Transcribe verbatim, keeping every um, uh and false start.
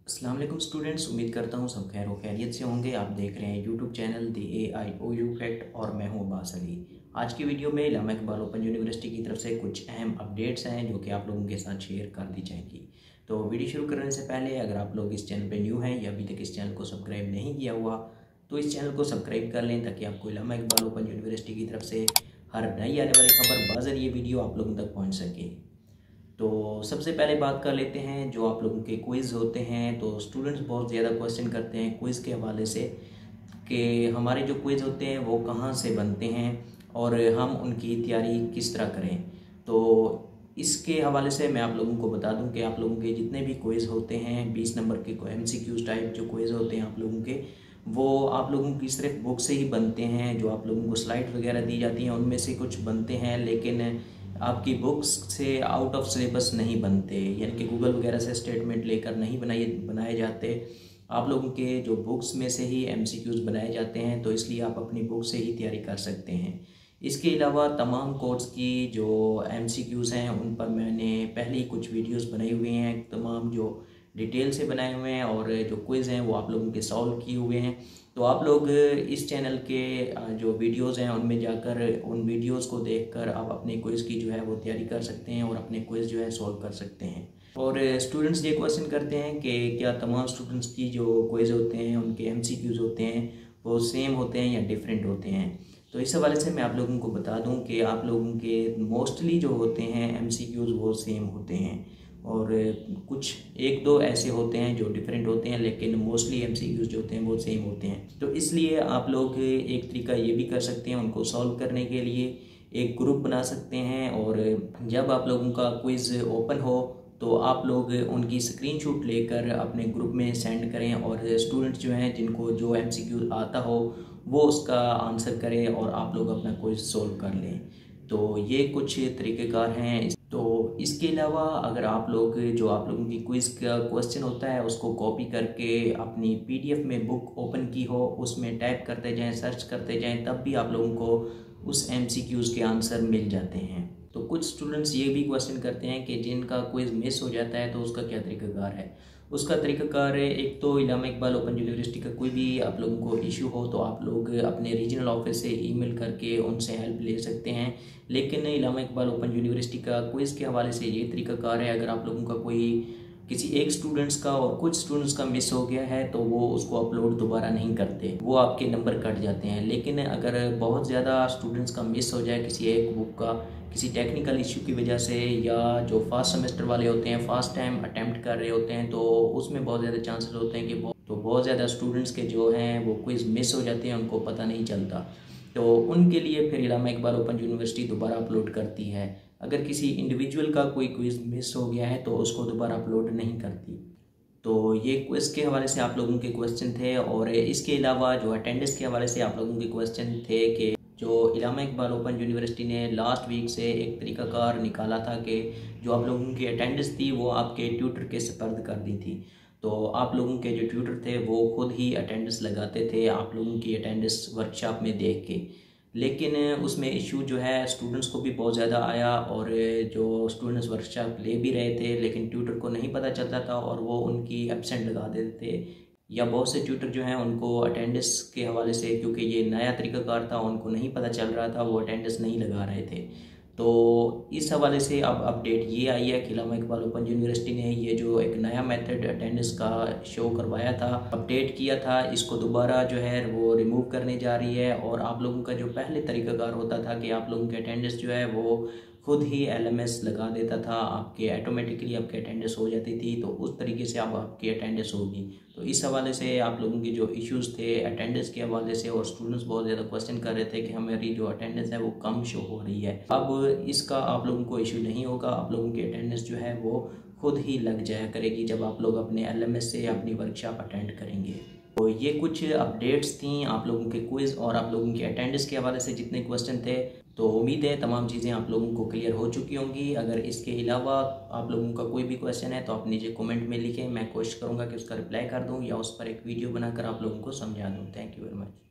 अस्सलाम वालेकुम स्टूडेंट्स, उम्मीद करता हूँ सब खैर व खैरियत से होंगे। आप देख रहे हैं YouTube channel the A I O U fact और मैं हूँ अब्बास अली। आज की वीडियो में इलामा इकबाल ओपन यूनिवर्सिटी की तरफ से कुछ अहम अपडेट्स हैं जो कि आप लोगों के साथ शेयर कर दी जाएंगी। तो वीडियो शुरू करने से पहले अगर आप लोग इस चैनल पर न्यू हैं या अभी तक इस चैनल को सब्सक्राइब नहीं किया हुआ तो इस चैनल को सब्सक्राइब कर लें ताकि आपको इलामा इकबाल ओपन यूनिवर्सिटी की तरफ से हर नई आने वाली खबर बाज़रिए वीडियो आप लोगों तक पहुँच सके। तो सबसे पहले बात कर लेते हैं जो आप लोगों के क्विज़ होते हैं। तो स्टूडेंट्स बहुत ज़्यादा क्वेश्चन करते हैं क्विज़ के हवाले से कि हमारे जो क्विज़ होते हैं वो कहाँ से बनते हैं और हम उनकी तैयारी किस तरह करें। तो इसके हवाले से मैं आप लोगों को बता दूं कि आप लोगों के जितने भी क्विज़ होते हैं बीस नंबर के एम सी क्यूज़ टाइप जो क्विज़ होते हैं आप लोगों के, वो आप लोगों की सिर्फ बुक से ही बनते हैं। जो आप लोगों को स्लाइड वगैरह दी जाती हैं उनमें से कुछ बनते हैं, लेकिन आपकी बुक्स से आउट ऑफ सिलेबस नहीं बनते, यानी कि गूगल वगैरह से स्टेटमेंट लेकर नहीं बनाए बनाए जाते। आप लोगों के जो बुक्स में से ही एमसीक्यूज़ बनाए जाते हैं, तो इसलिए आप अपनी बुक से ही तैयारी कर सकते हैं। इसके अलावा तमाम कोर्स की जो एमसीक्यूज़ हैं उन पर मैंने पहले ही कुछ वीडियोस बनाई हुई हैं, तमाम जो डिटेल से बनाए हुए हैं, और जो क्विज़ हैं वो आप लोगों के सॉल्व किए हुए हैं। तो आप लोग इस चैनल के जो वीडियोस हैं उनमें जाकर उन वीडियोस को देखकर आप अपने क्विज़ की जो है वो तैयारी कर सकते हैं और अपने क्विज़ जो है सॉल्व कर सकते हैं। और स्टूडेंट्स ये क्वेश्चन करते हैं कि क्या तमाम स्टूडेंट्स की जो क्विज़ होते हैं उनके एमसीक्यूज़ होते हैं वो सेम होते हैं या डिफरेंट होते हैं। तो इस हवाले से मैं आप लोगों को बता दूं कि आप लोगों के मोस्टली जो होते हैं एमसीक्यूज़ वो सेम होते हैं, और कुछ एक दो ऐसे होते हैं जो डिफरेंट होते हैं, लेकिन मोस्टली एमसीक्यूज़ जो होते हैं वो सेम होते हैं। तो इसलिए आप लोग एक तरीका ये भी कर सकते हैं, उनको सॉल्व करने के लिए एक ग्रुप बना सकते हैं, और जब आप लोगों का क्विज़ ओपन हो तो आप लोग उनकी स्क्रीनशॉट लेकर अपने ग्रुप में सेंड करें, और स्टूडेंट्स जो हैं जिनको जो एमसीक्यू आता हो वो उसका आंसर करें और आप लोग अपना क्विज़ सॉल्व कर लें। तो ये कुछ तरीक़ेकार हैं। तो इसके अलावा अगर आप लोग जो आप लोगों की क्विज़ का क्वेश्चन होता है उसको कॉपी करके अपनी पीडीएफ में बुक ओपन की हो, उसमें टाइप करते जाएं, सर्च करते जाएं, तब भी आप लोगों को उस एमसीक्यूज़ के आंसर मिल जाते हैं। तो कुछ स्टूडेंट्स ये भी क्वेश्चन करते हैं कि जिनका क्विज़ मिस हो जाता है तो उसका क्या तरीक़ाकार है। उसका तरीक़ाकार है, एक तो इलामा इकबाल ओपन यूनिवर्सिटी का कोई भी आप लोगों को इशू हो तो आप लोग अपने रीजनल ऑफिस से ईमेल करके उनसे हेल्प ले सकते हैं। लेकिन इलामा इकबाल ओपन यूनिवर्सिटी का क्विज़ के हवाले से ये तरीक़ाकार है, अगर आप लोगों का कोई किसी एक स्टूडेंट्स का और कुछ स्टूडेंट्स का मिस हो गया है तो वो उसको अपलोड दोबारा नहीं करते, वो आपके नंबर कट जाते हैं। लेकिन अगर बहुत ज़्यादा स्टूडेंट्स का मिस हो जाए किसी एक बुक का किसी टेक्निकल इशू की वजह से, या जो फर्स्ट सेमेस्टर वाले होते हैं फर्स्ट टाइम अटैम्प्ट कर रहे होते हैं, तो उसमें बहुत ज़्यादा चांसेस होते हैं कि बहुत तो बहुत ज़्यादा स्टूडेंट्स के जो हैं वो क्विज़ मिस हो जाते हैं, उनको पता नहीं चलता। तो उनके लिए फिर इलामा इकबाल ओपन यूनिवर्सिटी दोबारा अपलोड करती है। अगर किसी इंडिविजुअल का कोई क्विज़ मिस हो गया है तो उसको दोबारा अपलोड नहीं करती। तो ये क्विज़ के हवाले से आप लोगों के क्वेश्चन थे, और इसके अलावा जो अटेंडेंस के हवाले से आप लोगों के क्वेश्चन थे कि जो इलामा इकबाल ओपन यूनिवर्सिटी ने लास्ट वीक से एक तरीक़ाकार निकाला था कि जो आप लोगों की अटेंडेंस थी वो आपके ट्यूटर के सपर्द कर दी थी। तो आप लोगों के जो ट्यूटर थे वो खुद ही अटेंडेंस लगाते थे आप लोगों की अटेंडेंस वर्कशॉप में देख के। लेकिन उसमें इशू जो है स्टूडेंट्स को भी बहुत ज़्यादा आया, और जो स्टूडेंट्स वर्कशॉप ले भी रहे थे लेकिन ट्यूटर को नहीं पता चलता था और वो उनकी एब्सेंट लगा देते थे, या बहुत से ट्यूटर जो हैं उनको अटेंडेंस के हवाले से, क्योंकि ये नया तरीक़ाकार था, उनको नहीं पता चल रहा था, वो अटेंडेंस नहीं लगा रहे थे। तो इस हवाले से अब अपडेट ये आई है कि इलामा इकबाल ओपन यूनिवर्सिटी ने ये जो एक नया मेथड अटेंडेंस का शो करवाया था, अपडेट किया था, इसको दोबारा जो है वो रिमूव करने जा रही है। और आप लोगों का जो पहले तरीक़ाकार होता था कि आप लोगों की अटेंडेंस जो है वो खुद ही एलएमएस लगा देता था, आपके ऑटोमेटिकली आपकी अटेंडेंस हो जाती थी, तो उस तरीके से अब आपकी अटेंडेंस होगी। तो इस हवाले से आप लोगों के जो इश्यूज़ थे अटेंडेंस के हवाले से, और स्टूडेंट्स बहुत ज़्यादा क्वेश्चन कर रहे थे कि हमारी जो अटेंडेंस है वो कम शो हो रही है, अब इसका आप लोगों को इशू नहीं होगा। आप लोगों की अटेंडेंस जो है वो खुद ही लग जाया करेगी जब आप लोग अपने एलएमएस से अपनी वर्कशॉप अटेंड करेंगे। तो ये कुछ अपडेट्स थी आप लोगों के क्विज़ और आप लोगों के अटेंडेंस के हवाले से जितने क्वेश्चन थे। तो उम्मीद है तमाम चीज़ें आप लोगों को क्लियर हो चुकी होंगी। अगर इसके अलावा आप लोगों का कोई भी क्वेश्चन है तो आप नीचे कमेंट में लिखें, मैं कोशिश करूँगा कि उसका रिप्लाई कर दूँ या उस पर एक वीडियो बनाकर आप लोगों को समझा दूँ। Thank you very much.